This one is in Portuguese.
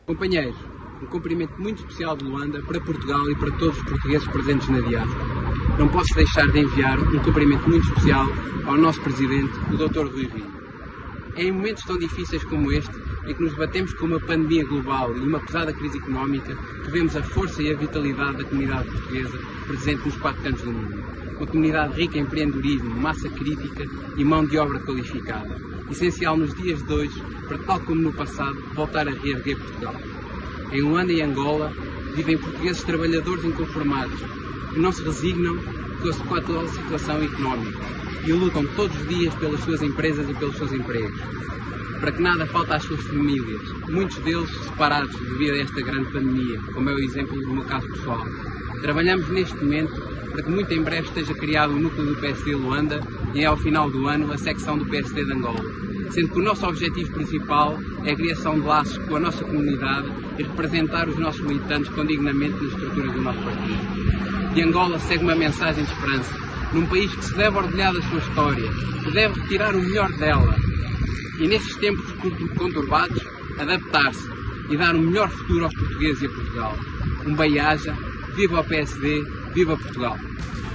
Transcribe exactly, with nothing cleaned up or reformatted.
Companheiros, um cumprimento muito especial de Luanda para Portugal e para todos os portugueses presentes na diáspora. Não posso deixar de enviar um cumprimento muito especial ao nosso Presidente, o doutor Rui Rio. É em momentos tão difíceis como este, em que nos batemos com uma pandemia global e uma pesada crise económica, que vemos a força e a vitalidade da comunidade portuguesa presente nos quatro cantos do mundo. Uma comunidade rica em empreendedorismo, massa crítica e mão de obra qualificada, essencial nos dias de hoje para, tal como no passado, voltar a reerguer Portugal. Em Luanda e Angola vivem portugueses trabalhadores inconformados, que não se resignam com a atual situação económica e lutam todos os dias pelas suas empresas e pelos seus empregos, para que nada falte às suas famílias, muitos deles separados devido a esta grande pandemia, como é o exemplo do meu caso pessoal. Trabalhamos neste momento para que muito em breve esteja criado o núcleo do P S D Luanda e ao final do ano a secção do P S D de Angola, sendo que o nosso objetivo principal é a criação de laços com a nossa comunidade e representar os nossos militantes condignamente nas estruturas do nosso partido. De Angola segue uma mensagem de esperança, num país que se deve orgulhar da sua história, que deve retirar o melhor dela e, nestes tempos conturbados, adaptar-se e dar um melhor futuro aos portugueses e a Portugal. Um bem-aja, viva o P S D, viva Portugal!